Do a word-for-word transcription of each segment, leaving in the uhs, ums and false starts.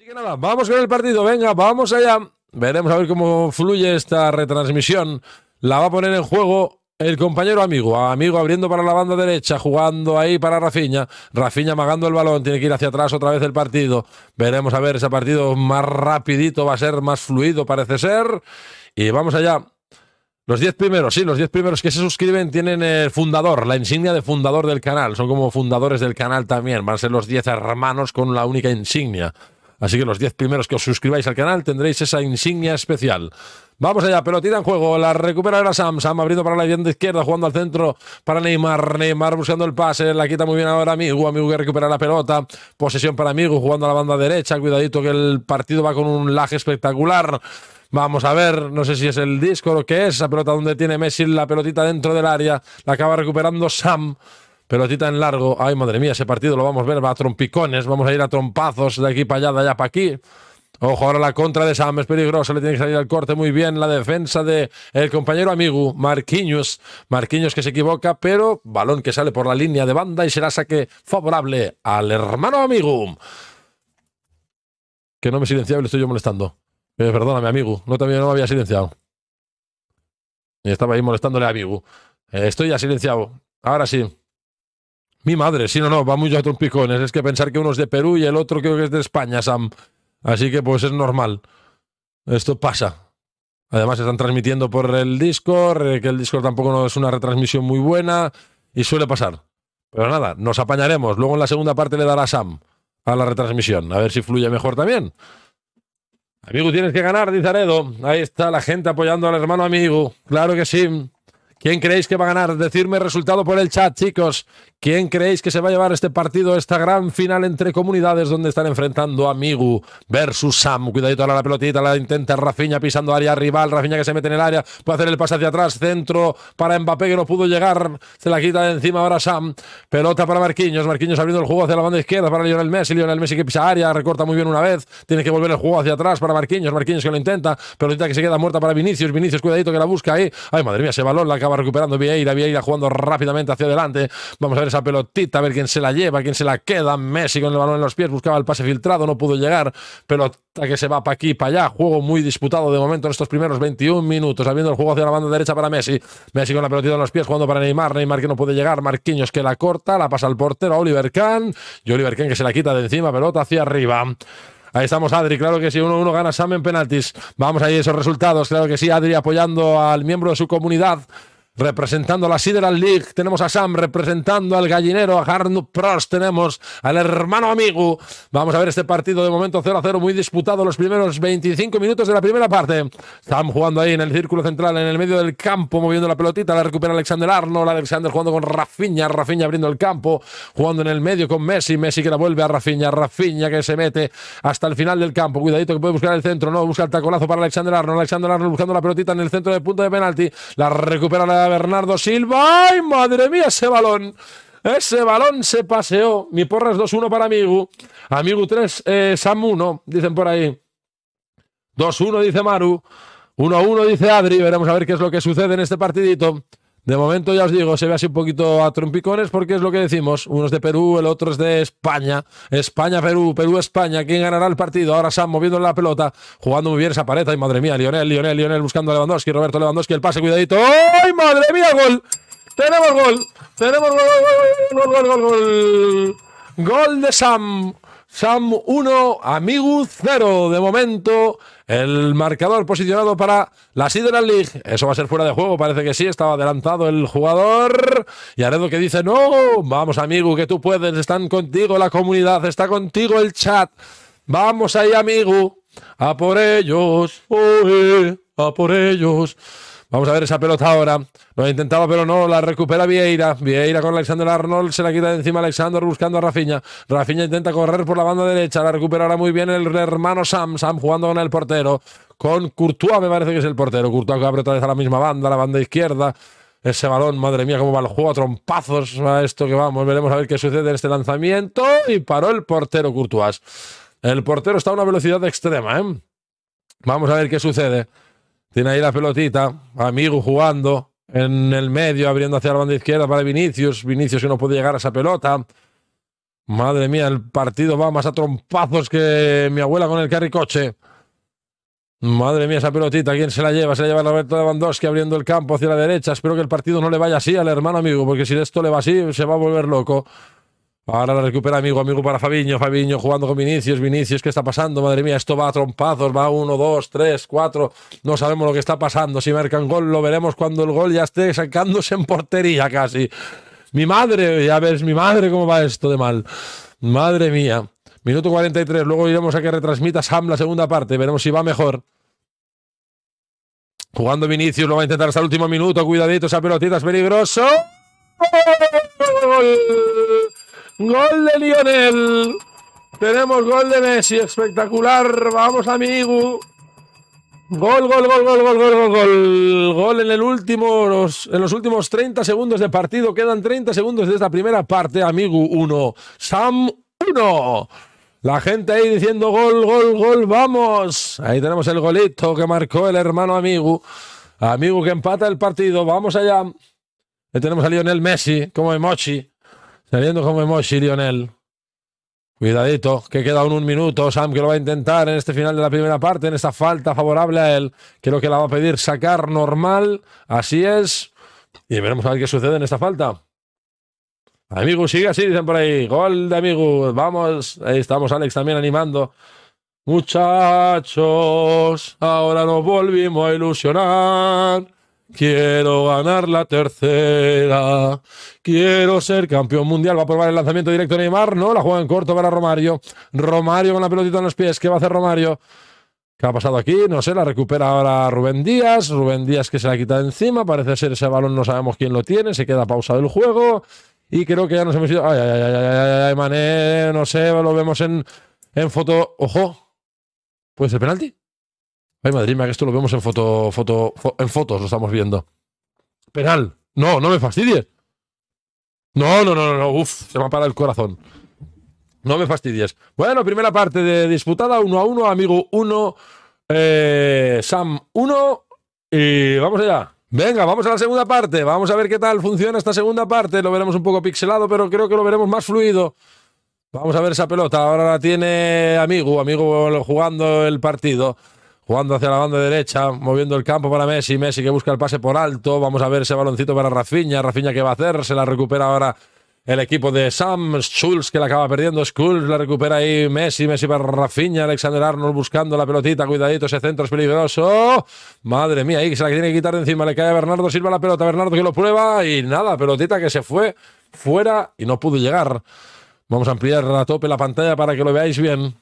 Así que nada, vamos con el partido, venga, vamos allá. Veremos a ver cómo fluye esta retransmisión. La va a poner en juego el compañero amigo. Amigo abriendo para la banda derecha, jugando ahí para Rafinha. Rafinha amagando el balón, tiene que ir hacia atrás otra vez el partido. Veremos a ver ese partido más rapidito, va a ser más fluido, parece ser. Y vamos allá. Los diez primeros, sí, los diez primeros que se suscriben tienen el fundador, la insignia de fundador del canal. Son como fundadores del canal también. Van a ser los diez hermanos con la única insignia. Así que los diez primeros que os suscribáis al canal tendréis esa insignia especial. Vamos allá, pelotita en juego, la recupera ahora Sam, Sam abriendo para la izquierda, jugando al centro para Neymar, Neymar buscando el pase, la quita muy bien ahora Amigo, Amigo que recupera la pelota, posesión para Amigo, jugando a la banda derecha, cuidadito que el partido va con un lag espectacular. Vamos a ver, no sé si es el Discord o qué es, esa pelota donde tiene Messi la pelotita dentro del área, la acaba recuperando Sam. Pelotita en largo. Ay, madre mía, ese partido lo vamos a ver, va a trompicones. Vamos a ir a trompazos de aquí para allá, de allá para aquí. Ojo, ahora la contra de Sam es peligrosa, le tiene que salir al corte muy bien la defensa de el compañero amigo Marquinhos. Marquinhos que se equivoca, pero balón que sale por la línea de banda y será saque favorable al hermano amigo. Que no me silenciaba y le estoy yo molestando. Eh, perdóname, amigo, no, también no me había silenciado. Y estaba ahí molestándole a amigo. Eh, estoy ya silenciado. Ahora sí. Mi madre, sí, no, no, va muy a trompicones. Es que pensar que uno es de Perú y el otro creo que es de España, Sam. Así que pues es normal. Esto pasa. Además están transmitiendo por el Discord, eh, que el Discord tampoco no es una retransmisión muy buena y suele pasar. Pero nada, nos apañaremos. Luego en la segunda parte le dará Sam a la retransmisión. A ver si fluye mejor también. Amigo, tienes que ganar, dice Aredo. Ahí está la gente apoyando al hermano amigo. Claro que sí. ¿Quién creéis que va a ganar? Decidme el resultado por el chat, chicos. ¿Quién creéis que se va a llevar este partido, esta gran final entre comunidades donde están enfrentando a Amigo versus Sam? Cuidadito ahora la pelotita, la intenta Rafinha pisando área rival. Rafinha que se mete en el área, puede hacer el pase hacia atrás, centro para Mbappé que no pudo llegar. Se la quita de encima ahora Sam. Pelota para Marquinhos, Marquinhos abriendo el juego hacia la banda izquierda para Lionel Messi. Lionel Messi que pisa área, recorta muy bien una vez. Tiene que volver el juego hacia atrás para Marquinhos. Marquinhos que lo intenta. Pelotita que se queda muerta para Vinicius. Vinicius, cuidadito que la busca ahí. Ay, madre mía, ese balón la acaba recuperando Vieira, Vieira jugando rápidamente hacia adelante. Vamos a ver esa pelotita, a ver quién se la lleva, quién se la queda. Messi con el balón en los pies, buscaba el pase filtrado, no pudo llegar. Pelota que se va para aquí, para allá. Juego muy disputado de momento en estos primeros veintiún minutos. Abriendo el juego hacia la banda derecha para Messi. Messi con la pelotita en los pies, jugando para Neymar. Neymar que no puede llegar. Marquinhos que la corta, la pasa al portero a Oliver Kahn. Y Oliver Kahn que se la quita de encima, pelota hacia arriba. Ahí estamos, Adri, claro que sí, uno uno gana Sam en penaltis. Vamos ahí esos resultados, claro que sí, Adri apoyando al miembro de su comunidad, representando a la Sideral League. Tenemos a Sam representando al gallinero, a Harnud Prost, tenemos al hermano amigo. Vamos a ver este partido de momento cero a cero, muy disputado los primeros veinticinco minutos de la primera parte. Sam jugando ahí en el círculo central, en el medio del campo, moviendo la pelotita, la recupera Alexander Arnold, Alexander jugando con Rafinha, Rafinha abriendo el campo, jugando en el medio con Messi, Messi que la vuelve a Rafinha, Rafinha que se mete hasta el final del campo, cuidadito que puede buscar el centro, no, busca el tacolazo para Alexander Arnold, Alexander Arnold buscando la pelotita en el centro de punto de penalti, la recupera la Bernardo Silva. ¡Ay, madre mía, ese balón! Ese balón se paseó. Mi porra es dos uno para Amigo. Amigo tres, eh, Sam uno, dicen por ahí. dos uno dice Maru. uno uno dice Adri. Veremos a ver qué es lo que sucede en este partidito. De momento ya os digo, se ve así un poquito a trompicones porque es lo que decimos. Uno es de Perú, el otro es de España. España-Perú, Perú-España. ¿Quién ganará el partido? Ahora Sam moviendo la pelota, jugando muy bien esa pared. Ay, madre mía, Lionel, Lionel, Lionel buscando a Lewandowski, Roberto Lewandowski, el pase, cuidadito. ¡Ay, madre mía, gol! ¡Tenemos gol! ¡Tenemos gol, gol, gol, gol, gol! Gol de Sam. Sam uno, Amigo cero. De momento, el marcador posicionado para la Sideral League. Eso va a ser fuera de juego, parece que sí. Estaba adelantado el jugador. Y Aredo que dice, no, vamos Amigo, que tú puedes. Están contigo la comunidad, está contigo el chat. Vamos ahí, Amigo. A por ellos. Oye, a por ellos. Vamos a ver esa pelota ahora. Lo ha intentado, pero no. La recupera Vieira. Vieira con Alexander Arnold. Se la quita de encima Alexander buscando a Rafinha. Rafinha intenta correr por la banda derecha. La recuperará muy bien el hermano Sam. Sam jugando con el portero. Con Courtois, me parece que es el portero. Courtois que abre otra vez a la misma banda, la banda izquierda. Ese balón, madre mía, cómo va el juego. A trompazos a esto que vamos. Veremos a ver qué sucede en este lanzamiento. Y paró el portero Courtois. El portero está a una velocidad extrema, ¿eh? Vamos a ver qué sucede. Tiene ahí la pelotita, Amigo jugando en el medio, abriendo hacia la banda izquierda para Vinicius. Vinicius que no puede llegar a esa pelota. Madre mía, el partido va más a trompazos que mi abuela con el carricoche. Madre mía, esa pelotita, ¿quién se la lleva? Se la lleva Roberto Lewandowski abriendo el campo hacia la derecha. Espero que el partido no le vaya así al hermano amigo, porque si esto le va así, se va a volver loco. Ahora la recupera amigo, amigo para Fabiño, Fabiño jugando con Vinicius, Vinicius, ¿qué está pasando? Madre mía, esto va a trompazos, va uno, dos, tres, cuatro, no sabemos lo que está pasando. Si marcan gol, lo veremos cuando el gol ya esté sacándose en portería casi. Mi madre, ya ves, mi madre, cómo va esto de mal. Madre mía. Minuto cuarenta y tres, luego iremos a que retransmita Sam la segunda parte, veremos si va mejor. Jugando Vinicius, lo va a intentar hasta el último minuto, cuidadito, esa pelotita es peligroso. ¡Gol! ¡Gol de Lionel! Tenemos gol de Messi, espectacular, vamos amigo. Gol, gol, gol, gol, gol, gol, gol, gol. Gol en el último, los, en los últimos treinta segundos de partido, quedan treinta segundos de esta primera parte, amigo uno, Sam uno. La gente ahí diciendo gol, gol, gol, vamos. Ahí tenemos el golito que marcó el hermano amigo. Amigo que empata el partido, vamos allá. Ahí tenemos a Lionel Messi como emoji. Saliendo como emoji Lionel. Cuidadito, que queda un, un minuto. Sam que lo va a intentar en este final de la primera parte, en esta falta favorable a él. Creo que la va a pedir sacar normal. Así es. Y veremos a ver qué sucede en esta falta. Amigo, sigue así, dicen por ahí. Gol de amigo. Vamos. Ahí estamos, Alex, también animando. Muchachos, ahora nos volvimos a ilusionar. Quiero ganar la tercera. Quiero ser campeón mundial. Va a probar el lanzamiento directo de Neymar. No, la juega en corto para Romario. Romario con la pelotita en los pies. ¿Qué va a hacer Romario? ¿Qué ha pasado aquí? No sé, la recupera ahora Rubén Díaz. Rubén Díaz que se la quita de encima. Parece ser ese balón, no sabemos quién lo tiene. Se queda pausado el juego. Y creo que ya nos hemos ido. Ay, ay, ay, ay, ay, ay, Mané, no sé, lo vemos en, en foto. Ojo. ¿Puede ser penalti? Ay, madre mía, que esto lo vemos en foto, foto, fo en fotos, lo estamos viendo. Penal. No, no me fastidies. No, no, no, no, uf, se me ha parado el corazón. No me fastidies. Bueno, primera parte de disputada, uno a uno, amigo uno, eh, Sam uno, y vamos allá. Venga, vamos a la segunda parte, vamos a ver qué tal funciona esta segunda parte, lo veremos un poco pixelado, pero creo que lo veremos más fluido. Vamos a ver esa pelota, ahora la tiene amigo, amigo jugando el partido. Jugando hacia la banda derecha, moviendo el campo para Messi. Messi que busca el pase por alto. Vamos a ver ese baloncito para Rafinha. Rafinha que va a hacer. Se la recupera ahora el equipo de Sam. Schulz que la acaba perdiendo. Schulz la recupera ahí Messi. Messi para Rafinha. Alexander Arnold buscando la pelotita. Cuidadito, ese centro es peligroso. Madre mía, ahí que se la tiene que quitar de encima. Le cae a Bernardo Silva la pelota. Bernardo que lo prueba. Y nada, pelotita que se fue fuera y no pudo llegar. Vamos a ampliar a tope la pantalla para que lo veáis bien.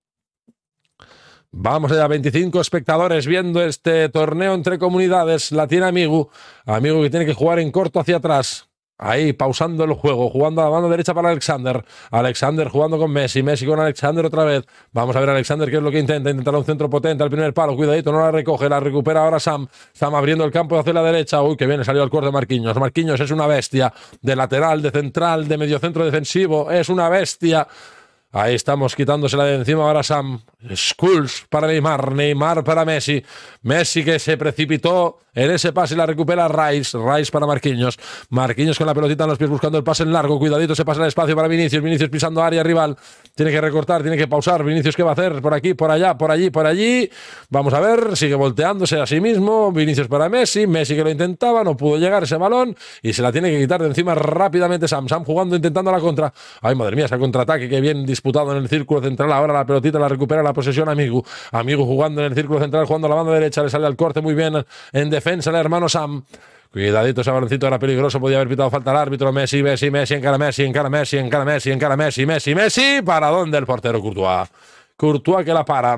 Vamos allá, veinticinco espectadores viendo este torneo entre comunidades. La tiene Amigo. Amigo que tiene que jugar en corto hacia atrás. Ahí, pausando el juego, jugando a la mano derecha para Alexander. Alexander jugando con Messi. Messi con Alexander otra vez. Vamos a ver a Alexander qué es lo que intenta. Intentar un centro potente al primer palo. Cuidadito, no la recoge. La recupera ahora Sam. Sam abriendo el campo hacia la derecha. Uy, que viene, salió al corte Marquinhos. Marquinhos es una bestia. De lateral, de central, de mediocentro defensivo. Es una bestia. Ahí estamos quitándosela de encima ahora Sam. Schulz para Neymar, Neymar para Messi. Messi que se precipitó en ese pase y la recupera Rice. Rice para Marquinhos. Marquinhos con la pelotita en los pies buscando el pase en largo. Cuidadito, se pasa el espacio para Vinicius. Vinicius pisando área rival. Tiene que recortar, tiene que pausar. Vinicius, ¿qué va a hacer? Por aquí, por allá, por allí, por allí. Vamos a ver, sigue volteándose a sí mismo. Vinicius para Messi. Messi que lo intentaba, no pudo llegar ese balón y se la tiene que quitar de encima rápidamente Sam. Sam jugando, intentando la contra. Ay, madre mía, ese contraataque que bien disputado en el círculo central. Ahora la pelotita la recupera la posesión Amigo. Amigo jugando en el círculo central, jugando a la banda derecha. Le sale al corte muy bien en defensa el hermano Sam. Cuidadito, ese baloncito era peligroso. Podía haber pitado falta al árbitro. Messi, Messi, Messi, encara Messi, encara Messi, encara Messi, encara Messi, Messi, Messi. ¿Para dónde el portero Courtois? Courtois que la para.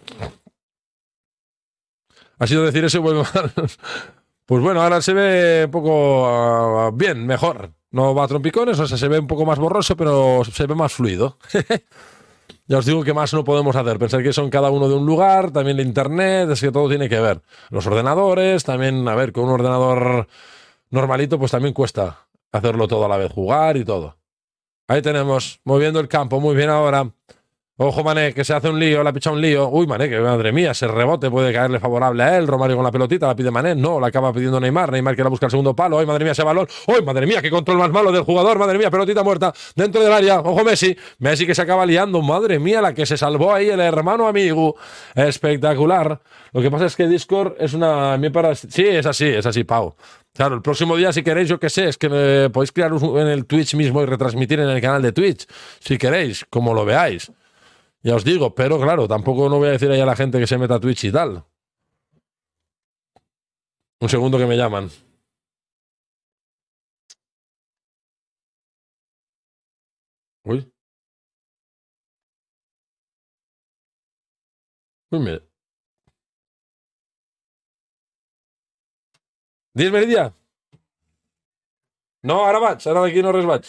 Ha sido decir eso, pues, pues bueno, ahora se ve un poco uh, bien, mejor. No va a trompicones, o sea, se ve un poco más borroso, pero se ve más fluido. Ya os digo que más no podemos hacer. Pensar que son cada uno de un lugar, también el internet, es que todo tiene que ver. Los ordenadores, también, a ver, con un ordenador normalito, pues también cuesta hacerlo todo a la vez, jugar y todo. Ahí tenemos, moviendo el campo, muy bien ahora. Ojo, Mané, que se hace un lío, le ha pichado un lío. Uy, Mané, que madre mía, ese rebote puede caerle favorable a él. Romario con la pelotita, la pide Mané. No, la acaba pidiendo Neymar. Neymar que la busca el segundo palo. Ay, madre mía, ese balón. Uy, madre mía, qué control más malo del jugador. Madre mía, pelotita muerta dentro del área. Ojo, Messi. Messi que se acaba liando. Madre mía, la que se salvó ahí el hermano amigo. Espectacular. Lo que pasa es que Discord es una... Sí, es así, es así, Pau. Claro, el próximo día, si queréis, yo qué sé, es que me podéis crear en el Twitch mismo y retransmitir en el canal de Twitch, si queréis, como lo veáis. Ya os digo, pero claro, tampoco no voy a decir ahí a la gente que se meta a Twitch y tal. Un segundo que me llaman. Uy. Uy, me... ¿Diez Meridia? No, ara vaig, ara d'aquí no res vaig.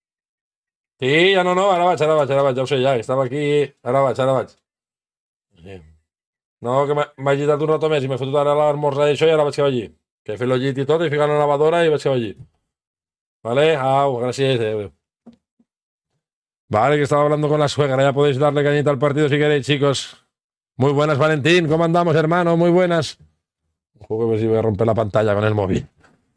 Sí, ja no, no, ara vaig, ara vaig, ara vaig, ja ho sé ja, estava aquí, ara vaig, ara vaig. Sí. No, que m'ha agitat un rato més i m'he fotut ara l'esmorzar i això i ara vaig cap allí. Que he fet el llit i tot, he ficat la lavadora i vaig cap allí. Vale, au, gràcies. Eh. Vale, que estaba hablando con la suegra, ya podéis darle cañita al partido si queréis, chicos. Muy buenas, Valentín, ¿cómo andamos, hermano? Muy buenas. Juego a ver si voy a romper la pantalla con el móvil.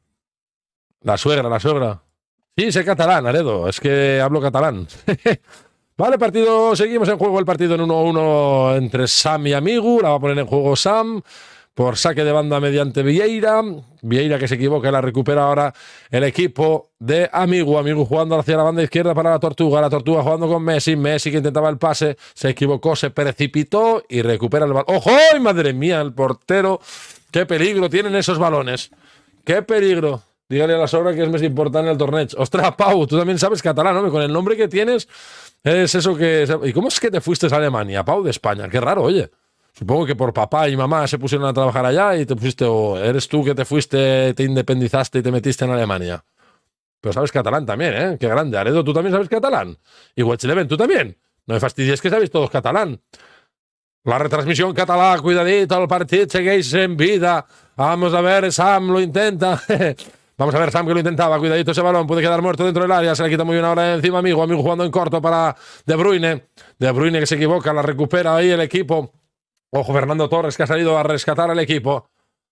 La suegra, la suegra. Sí, sé catalán, Aredo, es que hablo catalán. Vale, partido, seguimos en juego el partido en uno a uno entre Sam y Amigu. La va a poner en juego Sam por saque de banda mediante Vieira. Vieira que se equivoca, la recupera ahora el equipo de Amigu. Amigu jugando hacia la banda izquierda para la Tortuga. La Tortuga jugando con Messi. Messi que intentaba el pase, se equivocó, se precipitó y recupera el balón. ¡Ojo! ¡Ay, madre mía! El portero. ¡Qué peligro tienen esos balones! ¡Qué peligro! Dígale a la sobra que es más importante en el torneo. Ostras, Pau, tú también sabes catalán, ¿no? Con el nombre que tienes, es eso que... ¿Y cómo es que te fuiste a Alemania, Pau, de España? Qué raro, oye. Supongo que por papá y mamá se pusieron a trabajar allá y te pusiste... O eres tú que te fuiste, te independizaste y te metiste en Alemania. Pero sabes catalán también, ¿eh? Qué grande. Aredo, ¿tú también sabes catalán? Y Watcheleven, ¿tú también? No me fastidies que sabéis todos catalán. La retransmisión catalá, cuidadito, el partido segueix en vida. Vamos a ver, Sam lo intenta. Vamos a ver, Sam que lo intentaba, cuidadito ese balón, puede quedar muerto dentro del área, se le quita muy bien ahora encima Amigu, Amigu jugando en corto para De Bruyne, De Bruyne que se equivoca, la recupera ahí el equipo. Ojo, Fernando Torres que ha salido a rescatar al equipo.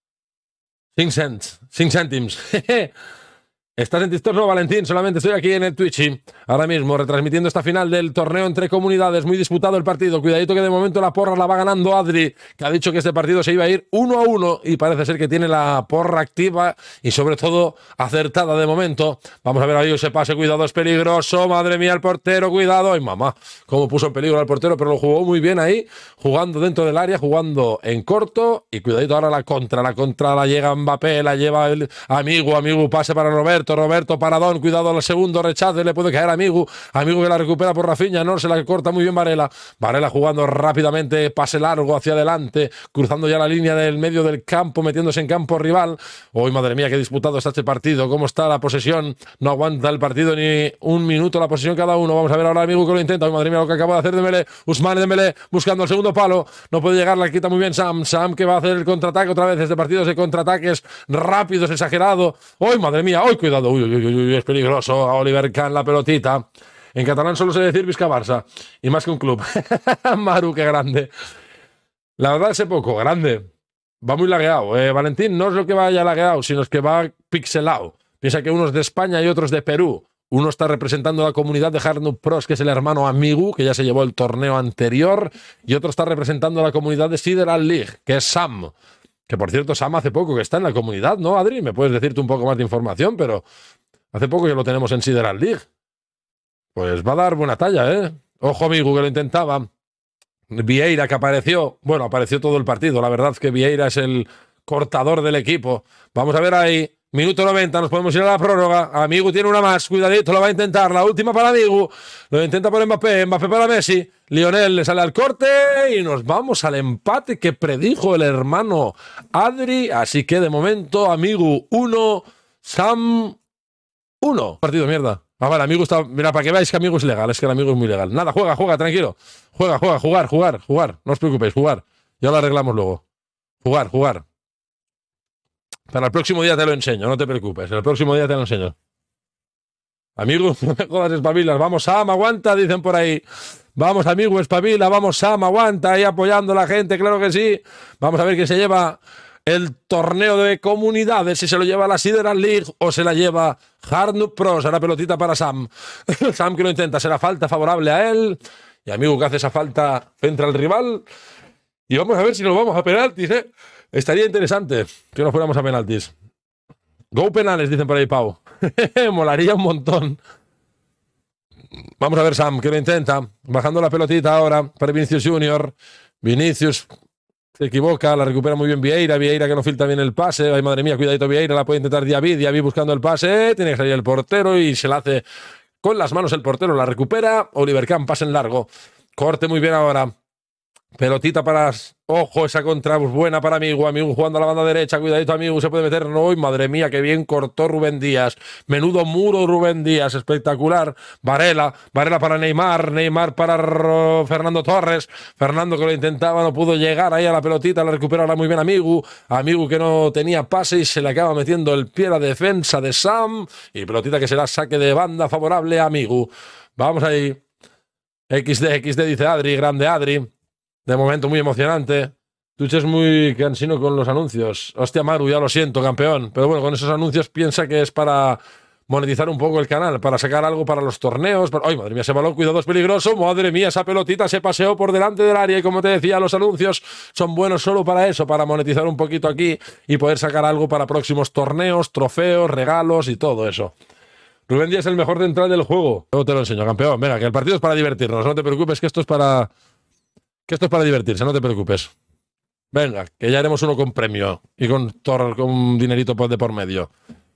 Cinc cents, cinc cèntims. Estás en TikTok, no, Valentín, solamente estoy aquí en el Twitch ahora mismo retransmitiendo esta final del torneo entre comunidades, muy disputado el partido, cuidadito que de momento la porra la va ganando Adri, que ha dicho que este partido se iba a ir uno a uno y parece ser que tiene la porra activa y sobre todo acertada de momento. Vamos a ver ahí ese pase, cuidado, es peligroso, madre mía el portero, cuidado, ay mamá, cómo puso en peligro al portero, pero lo jugó muy bien ahí, jugando dentro del área, jugando en corto y cuidadito ahora la contra, la contra la llega Mbappé, la lleva el amigo, amigo, pase para Roberto, Roberto Paradón, cuidado al segundo rechace, le puede caer a Amigu, Amigu que la recupera por Rafinha, no, se la corta muy bien Varela, Varela jugando rápidamente, pase largo hacia adelante, cruzando ya la línea del medio del campo, metiéndose en campo rival. Hoy, madre mía, qué disputado está este partido, cómo está la posesión, no aguanta el partido ni un minuto la posesión cada uno. Vamos a ver ahora a Amigu que lo intenta. Hoy, madre mía, lo que acaba de hacer Dembélé, Ousmane Dembélé buscando el segundo palo, no puede llegar, la quita muy bien Sam, Sam que va a hacer el contraataque otra vez, este partido de contraataques rápidos, exagerado. Hoy, madre mía, hoy cuidado. Uy, uy, uy, uy, es peligroso. A Oliver Kahn la pelotita. En catalán solo sé decir Visca Barça. Y más que un club. Maru, qué grande. La verdad, ese poco, grande. Va muy lagueado. Eh, Valentín, no es lo que vaya lagueado, sino es que va pixelado. Piensa que uno es de España y otro es de Perú. Uno está representando a la comunidad de Hard Noob Pros, que es el hermano Amigu, que ya se llevó el torneo anterior. Y otro está representando a la comunidad de Sideral League, que es Sam. Que por cierto, Sam hace poco que está en la comunidad, ¿no, Adri? Me puedes decirte un poco más de información, pero hace poco que lo tenemos en Sideral League. Pues va a dar buena talla, ¿eh? Ojo, Amigu, que lo intentaba. Vieira, que apareció. Bueno, apareció todo el partido. La verdad es que Vieira es el cortador del equipo. Vamos a ver ahí. Minuto noventa, nos podemos ir a la prórroga. Amigu tiene una más, cuidadito, lo va a intentar. La última para Amigu. Lo intenta por Mbappé, Mbappé para Messi. Lionel le sale al corte y nos vamos al empate que predijo el hermano Adri. Así que de momento, Amigu uno, Sam uno. Partido, mierda. Ah, vale, Amigu está... Mira, para que veáis que Amigu es legal, es que el Amigu es muy legal. Nada, juega, juega, tranquilo. Juega, juega, jugar, jugar, jugar. No os preocupéis, jugar. Ya lo arreglamos luego. Jugar, jugar. Para el próximo día te lo enseño, no te preocupes. El próximo día te lo enseño. Amigo, no me jodas, espabilas. Vamos, Sam, aguanta, dicen por ahí. Vamos, amigo, espabila. Vamos, Sam, aguanta ahí apoyando a la gente, claro que sí. Vamos a ver quién se lleva el torneo de comunidades, si se lo lleva la Sideral League o se la lleva Hardnut Pro. Será pelotita para Sam. Sam que lo intenta, será falta favorable a él. Y amigo que hace esa falta frente al rival. Y vamos a ver si nos vamos a penaltis, ¿eh? Estaría interesante que nos fuéramos a penaltis. Go penales, dicen por ahí, Pau. Molaría un montón. Vamos a ver Sam, que lo intenta. Bajando la pelotita ahora para Vinicius Junior. Vinicius se equivoca, la recupera muy bien Vieira. Vieira que no filtra bien el pase. Ay, madre mía, cuidadito Vieira, la puede intentar Diaby. Diaby buscando el pase. Tiene que salir el portero y se la hace con las manos el portero. La recupera. Oliver Kahn, pase en largo. Corte muy bien ahora. Pelotita para... Ojo, esa contra buena para Amigo. Amigo jugando a la banda derecha. Cuidadito, Amigo. Se puede meter. No, madre mía, qué bien cortó Rubén Díaz. Menudo muro Rubén Díaz. Espectacular. Varela. Varela para Neymar. Neymar para Ro... Fernando Torres. Fernando que lo intentaba. No pudo llegar ahí a la pelotita. La recupera ahora muy bien Amigo. Amigo que no tenía pase y se le acaba metiendo el pie a la defensa de Sam. Y pelotita que será saque de banda favorable a Amigo. Vamos ahí. equis de, equis de dice Adri. Grande Adri. De momento muy emocionante. Tuch es muy cansino con los anuncios. Hostia, Maru, ya lo siento, campeón. Pero bueno, con esos anuncios piensa que es para monetizar un poco el canal, para sacar algo para los torneos. Para... ¡Ay, madre mía, ese balón, cuidado, es peligroso! ¡Madre mía, esa pelotita se paseó por delante del área! Y como te decía, los anuncios son buenos solo para eso, para monetizar un poquito aquí y poder sacar algo para próximos torneos, trofeos, regalos y todo eso. Rubén Díaz es el mejor central del juego. Luego te lo enseño, campeón. Venga, que el partido es para divertirnos. No te preocupes, que esto es para... Que esto es para divertirse, no te preocupes. Venga, que ya haremos uno con premio y con, tor con un dinerito de por medio.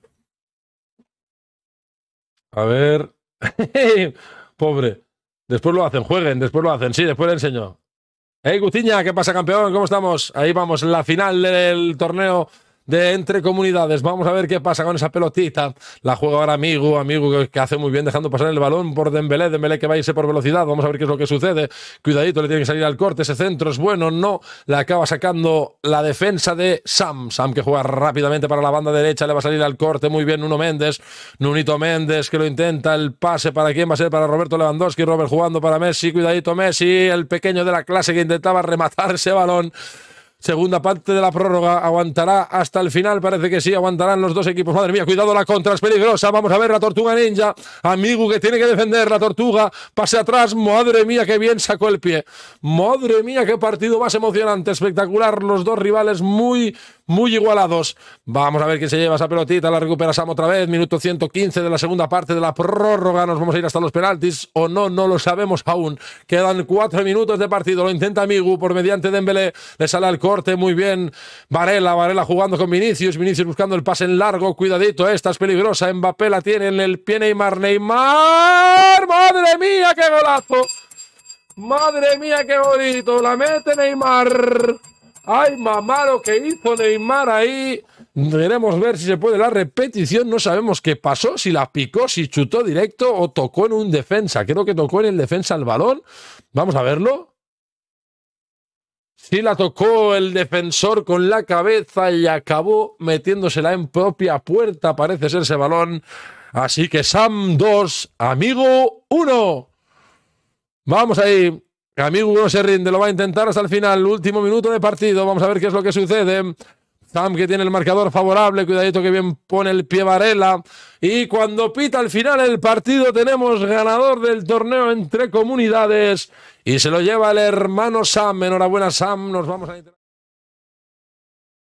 A ver. Pobre. Después lo hacen, jueguen, después lo hacen. Sí, después le enseño. Hey, Gutiña, ¿qué pasa, campeón? ¿Cómo estamos? Ahí vamos, la final del torneo de entre comunidades. Vamos a ver qué pasa con esa pelotita. La juega ahora Amigo, Amigo que, que hace muy bien dejando pasar el balón por Dembélé, Dembélé que va a irse por velocidad. Vamos a ver qué es lo que sucede. Cuidadito, le tiene que salir al corte. Ese centro es bueno, no. La acaba sacando la defensa de Sam. Sam que juega rápidamente para la banda derecha, le va a salir al corte. Muy bien, Nuno Méndez. Nunito Méndez que lo intenta. El pase para quién va a ser, para Roberto Lewandowski. Robert jugando para Messi. Cuidadito Messi, el pequeño de la clase que intentaba rematar ese balón. Segunda parte de la prórroga, aguantará hasta el final, parece que sí, aguantarán los dos equipos. Madre mía, cuidado, la contra es peligrosa. Vamos a ver la Tortuga Ninja. Amigo que tiene que defender la Tortuga. Pase atrás, madre mía, qué bien sacó el pie. Madre mía, qué partido más emocionante, espectacular. Los dos rivales muy, muy igualados. Vamos a ver quién se lleva esa pelotita. La recupera Sam otra vez. Minuto ciento quince de la segunda parte de la prórroga. Nos vamos a ir hasta los penaltis o no, no lo sabemos aún. Quedan cuatro minutos de partido. Lo intenta Amigo por mediante Dembélé. Le sale al corte. Muy bien, Varela, Varela jugando con Vinicius, Vinicius buscando el pase en largo, cuidadito, esta es peligrosa, Mbappé la tiene en el pie Neymar, Neymar, madre mía, qué golazo, madre mía, qué bonito, la mete Neymar, ay mamá lo que hizo Neymar ahí, queremos ver si se puede la repetición, no sabemos qué pasó, si la picó, si chutó directo o tocó en un defensa, creo que tocó en el defensa el balón, vamos a verlo. Sí la tocó el defensor con la cabeza y acabó metiéndosela en propia puerta, parece ser ese balón. Así que Sam dos, Amigo uno. Vamos ahí. Amigo no se rinde, lo va a intentar hasta el final. Último minuto de partido, vamos a ver qué es lo que sucede. Sam que tiene el marcador favorable, cuidadito que bien pone el pie Varela. Y cuando pita al final el partido tenemos ganador del torneo entre comunidades y se lo lleva el hermano Sam. Enhorabuena Sam, nos vamos a...